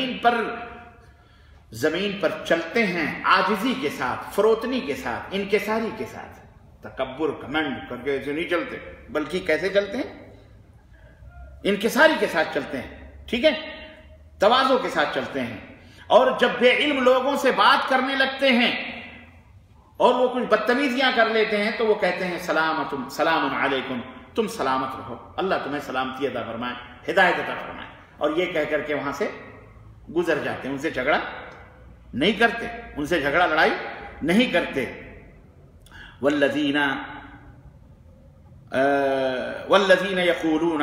A: زمین پر چلتے ہیں عاجزی کے ساتھ، فروتنی کے ساتھ، انکساری کے ساتھ، تکبر کمنڈ کر کے ایسے نہیں چلتے، بلکہ کیسے چلتے ہیں؟ انکساری کے ساتھ چلتے ہیں، ٹھیک ہے، تواضع کے ساتھ چلتے ہیں، اور جب بے علم لوگوں سے بات کرنے لگتے ہیں اور وہ کچھ بدتمیزیاں کر لیتے ہیں تو وہ کہتے ہیں سلام علیکم، تم سلامت رہو، اللہ تمہیں سلامتی عطا فرمائے، ہدایت عطا فرمائے، اور یہ کہہ کر کے وہاں سے گزر جاتے ہیں، ان سے جھگڑا نہیں کرتے، ان سے جھگڑا لڑائی نہیں کرتے۔ والذین یقولون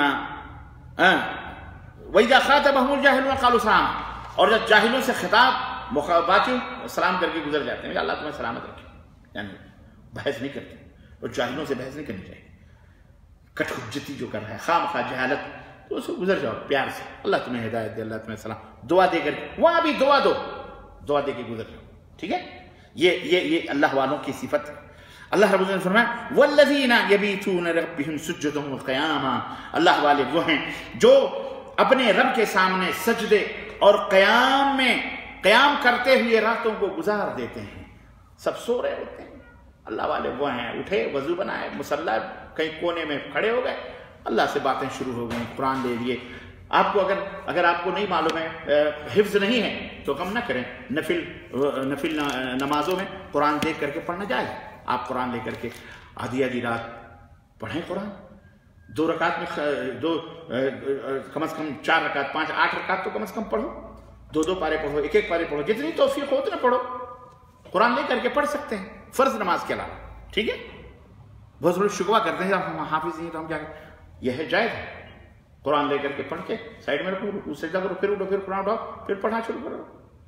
A: وَإِذَا خَاطَبَهُمُ الْجَاهِلُونَ قَالُوا سَلَامًا، اور جب جاہلوں سے خطاب باقی سلام کر کے گزر جاتے ہیں، اللہ تمہیں سلامت رکھے، یعنی بحث نہیں کرتے، اور جاہلوں سے بحث نہیں کرنی چاہیے، کٹ حجتی جو کر رہا ہے، خواہ جہالت، تو اس کو گزر جاؤ پیار سے، اللہ تمہیں ہدایت دے، اللہ تمہیں سلام، دعا دے کر کے وہاں بھی دعا دے کے گزر جاؤ، ٹھیک ہے، یہ اللہ والوں کی صفت ہے۔ اللہ رب العزت نے فرمایا والذین یبیتون لربہم سجدا وقیاما، اللہ والے وہ ہیں جو اپنے رب کے سامنے سجدے اور قیام کرتے ہوئے راتوں کو گزار دیتے ہیں۔ سب سو رہے ہوتے ہیں. اللہ والے وہ ہیں اٹھے, وضو بنائے, مصلی کہیں کونے میں کھڑے ہو گئے, اللہ سے باتیں شروع ہو گئیں, قرآن لے لیے. آپ کو اگر آپ کو نہیں معلوم ہے, حفظ نہیں ہے, تو کم نہ کریں. نفل نمازوں میں قرآن دیکھ کر کے پڑھنا جائے. آپ قرآن لے کر کے آدھی رات پڑھیں قرآن. 2 رکعت میں کم از کم 4 رکعت, 5 8 رکعت تو کم از کم پڑھو. 2 پارے پڑھو, 1 پارے پڑھو, جتنی توفیق ہو اتنا پڑھو. قرآن لے کر کے پڑھ سکتے ہیں فرض نماز کے علاوہ. ٹھیک ہے. بہت بڑے شکوہ کرتے ہیں ہم حافظ نہیں تو ہم کیا کریں. یہ ہے جائز ہے. قرآن لے کر کے پڑھ کے سائڈ میں رکھو, سجدہ کرو, پھر اٹھو, پھر قرآن اٹھاؤ, پھر پڑھنا شروع کرو.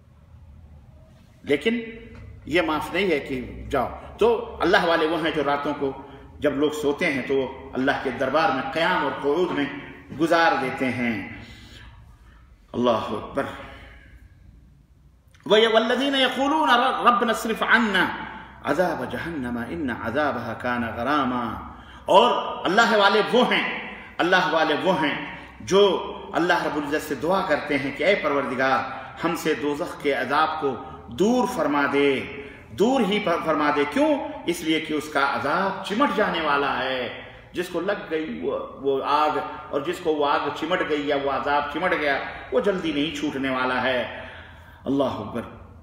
A: لیکن یہ معاف نہیں ہے کہ جاؤ. تو اللہ والے وہ ہیں جو راتوں کو جب لوگ سوتے ہیں تو اللہ کے دربار میں قیام اور قعود میں گزار دیتے ہیں. اللہ اکبر. وَالَّذِينَ يَقُولُونَ رَبَّنَا اصْرِفْ عَنَّا عَذَابَ جَهَنَّمَ إِنَّ عَذَابَهَا كَانَ غَرَامًا. اور اللہ والے وہ ہیں جو اللہ رب العزت سے دعا کرتے ہیں کہ اے پروردگار ہم سے دوزخ کے عذاب کو دور فرما دے, دور ہی فرما دے. کیوں؟ اس لیے کہ اس کا عذاب چمٹ جانے والا ہے. جس کو لگ گئی وہ آگ, اور جس کو وہ آگ چمٹ گئی یا وہ عذاب چمٹ گیا, وہ جلدی نہیں چھوٹنے والا ہے. اللہ اکبر.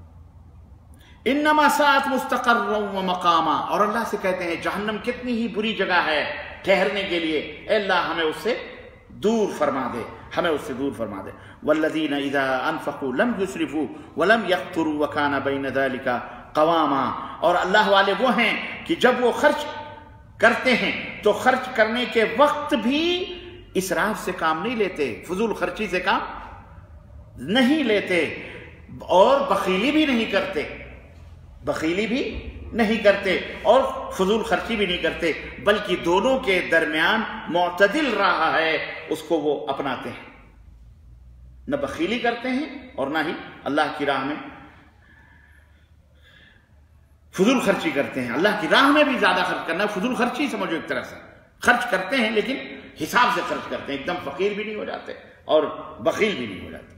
A: انما ساعت مستقرا ومقاما. اور اللہ سے کہتے ہیں جہنم کتنی ہی بری جگہ ہے ٹھہرنے کے لیے, اے اللہ ہمیں اس سے دور فرما دے, ہمیں اس سے دور فرما دے. والذین اذا انفقوا لم یسرفوا ولم یقتروا وکان بین ذلک قواما. اور اللہ والے وہ ہیں کہ جب وہ خرچ کرتے ہیں تو خرچ کرنے کے وقت بھی اسراف سے کام نہیں لیتے, فضول خرچی سے کام نہیں لیتے, اور بخیلی بھی نہیں کرتے, اور فضول خرچی بھی نہیں کرتے, بلکہ دونوں کے درمیان معتدل راہ ہے, اس کو وہ اپناتے ہیں. نہ بخیلی کرتے ہیں اور نہ ہی اللہ کی راہ میں فضول خرچی کرتے ہیں. اللہ کی راہ میں بھی زیادہ خرچ کرنا, فضول خرچی سمجھو ایک طرح سے. خرچ کرتے ہیں لیکن حساب سے خرچ کرتے ہیں, ایک دم فقیر بھی نہیں ہو جاتے اور بخیل بھی نہیں ہو جاتے.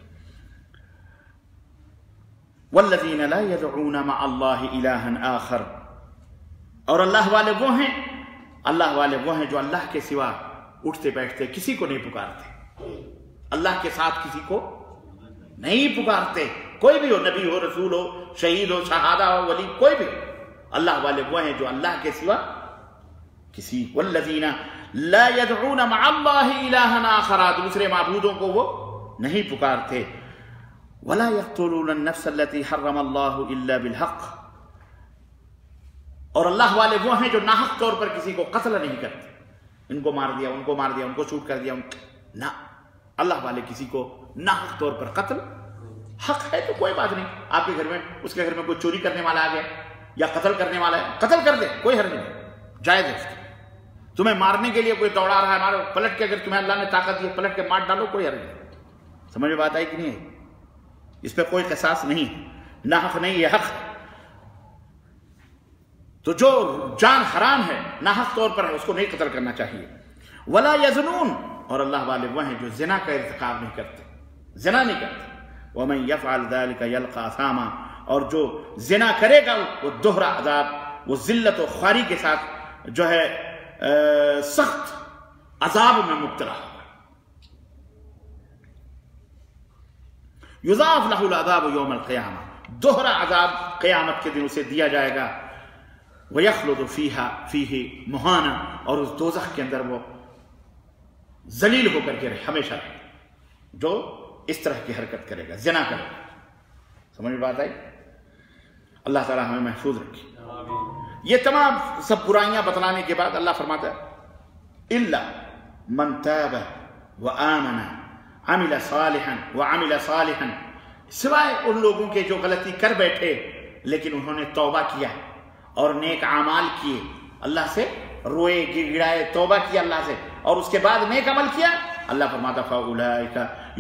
A: والذین لا يدعون مع اللہ الہا آخر. اور اللہ والے وہ ہیں جو اللہ کے سوا اٹھتے بیٹھتے کسی کو نہیں پکارتے, اللہ کے ساتھ کسی کو نہیں پکارتے. کوئی بھی ہو, نبی ہو, رسول ہو, شہید ہو, شہادہ ہو, ولی, کوئی بھی ہو. اللہ والے وہ ہیں جو اللہ کے سوا کسی. والذین لا يدعون مع اللہ الہا آخر. دوسرے معبودوں کو وہ نہیں پکارتے. ولا يقتلون النفس التي حرم الله الا بالحق. اور اللہ والے وہ ہیں جو ناحق طور پر کسی کو قتل نہیں کرتے. ان کو مار دیا, ان کو شوٹ کر دیا, نہ. اللہ والے کسی کو ناحق طور پر قتل, حق ہے تو کوئی بات نہیں. آپ کے گھر میں, اس کے گھر میں کوئی چوری کرنے والا آ گیا یا قتل کرنے والا ہے, قتل کر دے, کوئی حرج نہیں, جائز ہے. تمہیں مارنے کے لیے کوئی دوڑا رہا ہے, مارو. پلٹ کے, اگر تمہیں اللہ نے طاقت دی, پلٹ کے مار ڈالو, کوئی حرج نہیں. سمجھ میں بات آئی کہ نہیں؟ اس پہ کوئی قصاص نہیں, نہ حق نہیں, یہ حق ہے. تو جو جان حرام ہے, ناحق طور پر ہے, اس کو نہیں قتل کرنا چاہیے. ولا یزنون. اور اللہ والے وہ ہیں جو زنا کا ارتکاب نہیں کرتے, زنا نہیں کرتے. ومن یفعل ذلک یلقى اثاما. اور جو زنا کرے گا وہ دوہرا عذاب, وہ ذلت و خواری کے ساتھ جو ہے سخت عذاب میں مبتلا ہوگا. یضاعف له العذاب یوم القیامہ. دوہرا عذاب قیامت کے دن اسے دیا جائے گا. وَيَخْلُدُ فِيهِ مُهَانًا. اور اس دوزخ کے اندر وہ ذلیل ہو کر کے رہے ہمیشہ, جو اس طرح کی حرکت کرے گا, زنا کرے گا. سمجھ میں بات آئی؟ اللہ تعالی ہمیں محفوظ رکھے. یہ تمام سب برائیاں بتلانے کے بعد اللہ فرماتا ہے إِلَّا مَنْ تَابَ وَآمَنَ عَمِلَ صَالِحًا وَعَمِلَ صَالِحًا. سوائے ان لوگوں کے جو غلطی کر بیٹھے لیکن انہوں نے توبہ کیا اور نیک اعمال کیے, اللہ سے روئے گڑائے, توبہ کیا اللہ سے, اور اس کے بعد نیک عمل کیا. اللہ فرماتا فَأُولَئِكَ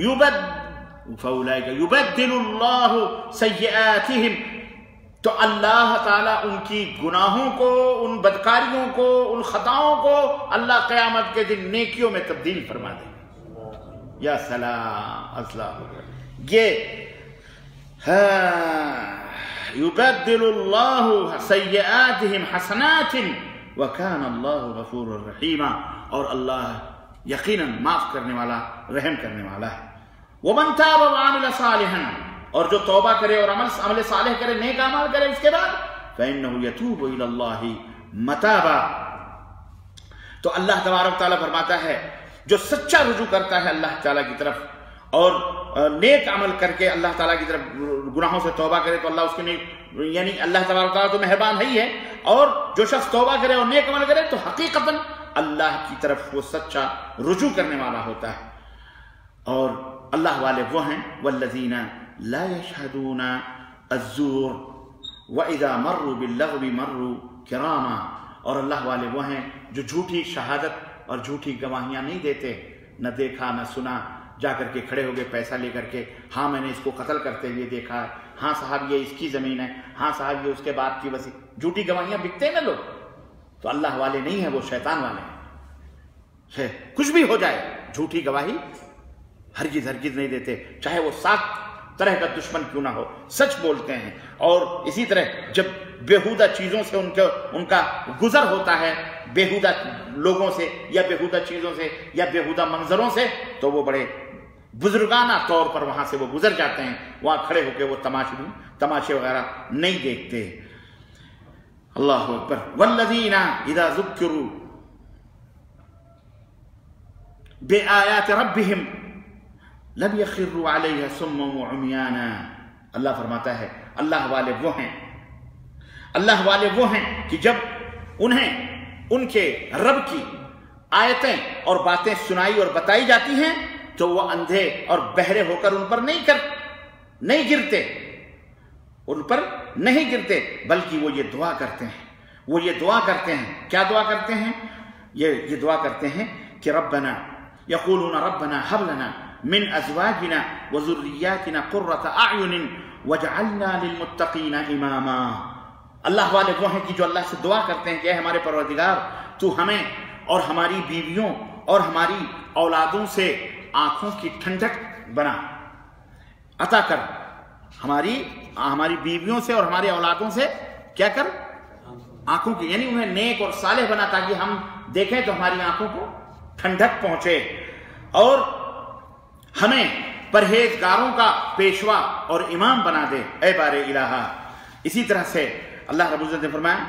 A: يُبَدِّلُ اللَّهُ سَيِّئَاتِهِمْ. تو اللہ تعالیٰ ان کی گناہوں کو, ان بدکاریوں کو, ان خطاؤں کو اللہ قیامت کے دن نیکیوں میں تبدیل فرما دے. یا سلام. युबद्दिलु अल्लाहु सय्यआतिहिम हसनातिन व कान अल्लाहु गफूरुर रहीमा, और अल्लाह यकीनन माफ करने वाला, रहम करने वाला है। वमन ताब व आमिल सालिहन, और जो तौबा करे और अमल सालिह करे, नेक अमल करे, उसके बाद फइन्नहु यतूबु इलल्लाहि मताबा, तो अल्लाह तबारक तआला फरमाता है जो सच्चा रुजू करता है अल्लाह ताला की तरफ और नेक अमल करके अल्लाह ताला की तरफ गुनाहों से तौबा करे, तो अल्लाह उसके नेक, यानी अल्लाह तबारक तआला तो मेहरबान है ही है, और जो शख्स तौबा करे और नेक अमल करे तो हकीकतन अल्लाह की तरफ वो सच्चा रुजू करने वाला होता है। और अल्लाह वाले वो हैं वल्लज़ीना ला यशहदूना अज़्ज़ूर व इज़ा मर्रू बिल्लग़वी मर्रू किरामा, और अल्लाह वाले वो हैं जो झूठी शहादत और झूठी गवाहियां नहीं देते, न देखा न सुना, जाकर के खड़े हो गए पैसा लेकर के, हाँ मैंने इसको कत्ल करते हुए देखा है, हाँ साहब ये इसकी ज़मीन है, हाँ साहब ये उसके बाप की वसी, झूठी गवाहियां बिकते हैं ना लोग, तो अल्लाह वाले नहीं है, वो शैतान वाले हैं। कुछ भी हो जाए झूठी गवाही हरगिज़ हरगिज़ नहीं देते, चाहे वो 7 तरह का दुश्मन क्यों ना हो, सच बोलते हैं। और इसी तरह जब बेहुदा चीज़ों से उनका गुजर होता है, बेहुदा लोगों से या बेहुदा चीज़ों से या बेहुदा मंजरों से, तो वो बड़े बुजुर्गाना तौर पर वहाँ से वो गुजर जाते हैं, वहाँ खड़े होकर वो तमाशे वगैरह नहीं देखते। अल्लाह अकबर। वल्लज़ीना इज़ा ज़ुक्किरू बिआयाति रब्बिहिम लम यखिर्रू अलैहा सुम्मन व उम्याना, अल्लाह फरमाता है अल्लाह वाले वो हैं कि जब उन्हें उनके रब की आयतें और बातें सुनाई और बताई जाती हैं तो वो अंधे और बहरे होकर उन पर नहीं गिरते, बल्कि वो ये दुआ करते हैं, क्या दुआ करते हैं? ये दुआ करते हैं कि रब्बना यक़ूलूना रब्बना हब लना मिन अज़वाजिना व ज़ुर्रिय्यातिना क़ुर्रता अअयुनिन वजअलना लिलमुत्तक़ीना इमामा। अल्लाह वाले वो हैं कि जो अल्लाह से दुआ करते हैं कि हमारे परवरदिगार तू हमें और हमारी बीवियों और हमारी औलादों से आंखों की ठंडक बना, अता कर, हमारी बीवियों से और हमारी औलादों से क्या कर, आंखों की, यानी उन्हें नेक और सालेह बना, ताकि हम देखें तो हमारी आंखों को ठंडक पहुंचे, और हमें परहेजगारों का पेशवा और इमाम बना दे ऐ बारे इलाहा। इसी तरह से अल्लाह रब्बुल इज्जत ने फरमाया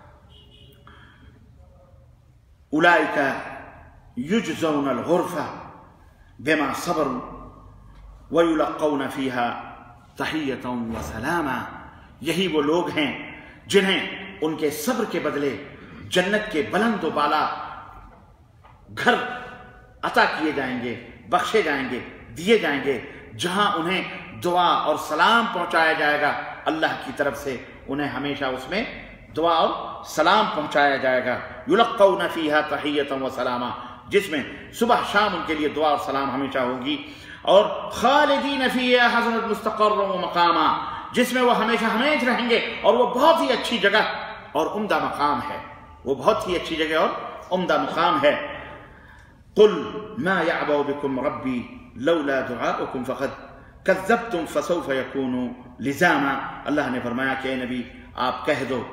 A: उलाइका युजज़ौनल गुरफ़ा बिमा सबरू व युलक़ौना फ़ीहा तहियतन व सलामा, यही वो लोग हैं जिन्हें उनके सब्र के बदले जन्नत के बुलंद बाला घर अता किए जाएंगे, बख्शे जाएंगे, दिए जाएंगे, जहां उन्हें दुआ और सलाम पहुंचाया जाएगा, अल्लाह की तरफ से उन्हें हमेशा उसमें दुआ और सलाम पहुंचाया जाएगा। युलक़ौना फ़ीहा तहियतन व सलामा, जिसमें सुबह शाम उनके लिए दुआ और सलाम हमेशा होगी, और खालिदीन फ़ीहा हसनत मुस्तक़र्रन व मक़ामा, जिसमें वो हमेशा रहेंगे, और वो बहुत ही अच्छी जगह और उम्दा मकाम है, वो बहुत ही अच्छी जगह और उम्दा मकाम है। कुल मा यअबउ बिकुम रब्बी लौला दुआउकुम फ़क़द कज़्ज़बतुम फ़सौफ़ यकूनु लिज़ामा। अल्लाह ने फरमाया कि नबी आप कह दो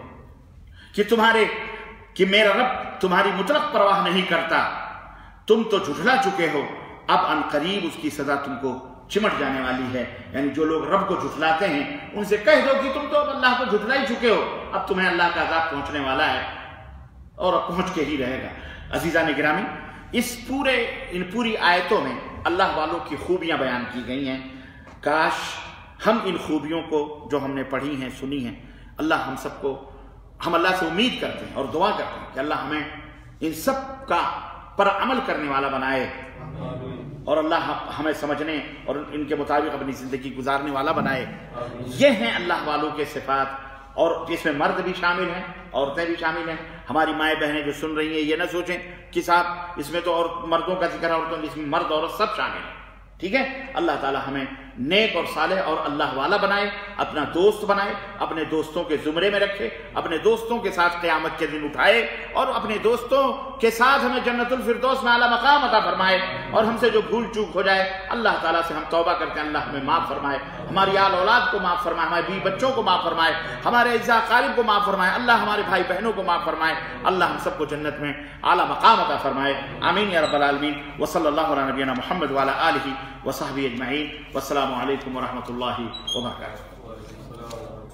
A: कि मेरा रब तुम्हारी मुतलक परवाह नहीं करता, तुम तो झुठला चुके हो, अब अनकरीब उसकी सजा तुमको चिमट जाने वाली है। यानी जो लोग रब को झुठलाते हैं उनसे कह दो कि तुम तो अब अल्लाह को झुठला ही चुके हो, अब तुम्हें अल्लाह का अज़ाब पहुंचने वाला है और अब पहुंच के ही रहेगा। अजीज़ान गिरामी, इन पूरी आयतों में अल्लाह वालों की खूबियां बयान की गई हैं। काश हम इन खूबियों को जो हमने पढ़ी हैं, सुनी हैं, हम अल्लाह से उम्मीद करते हैं और दुआ करते हैं कि अल्लाह हमें इन सब का पर अमल करने वाला बनाए, और अल्लाह हमें समझने और इनके मुताबिक अपनी ज़िंदगी गुजारने वाला बनाए। ये हैं अल्लाह वालों के सिफात, और इसमें मर्द भी शामिल हैं, औरतें भी शामिल हैं। हमारी माएँ बहनें जो सुन रही हैं ये ना सोचें कि साहब इसमें तो और मर्दों का जिक्र है, औरतों, इसमें मर्द औरत सब शामिल हैं, ठीक है। अल्लाह ताला हमें नेक और सालेह और अल्लाह वाला बनाए, अपना दोस्त बनाए, अपने दोस्तों के जुमरे में रखे, अपने दोस्तों के साथ क़यामत के दिन उठाए, और अपने दोस्तों के साथ हमें जन्नतुल फिरदौस में आला मकाम अता फरमाए। اور ہم سے جو بھول چوک ہو جائے اللہ تعالیٰ سے ہم توبہ کرتے ہیں اللہ ہمیں معاف فرمائے، ہماری آل اولاد کو معاف فرمائے، ہمارے بیوی بچوں کو معاف فرمائے، ہمارے اعزاء قارب کو معاف فرمائے، اللہ ہمارے بھائی بہنوں کو معاف فرمائے، اللہ ہم سب کو جنت میں اعلیٰ مقام عطا فرمائے، آمین یا رب العالمین۔ وصلی اللہ علی نبینا محمد وعلی آلہ وصحبہ اجمعین، والسلام علیکم ورحمۃ اللہ وبرکاتہ۔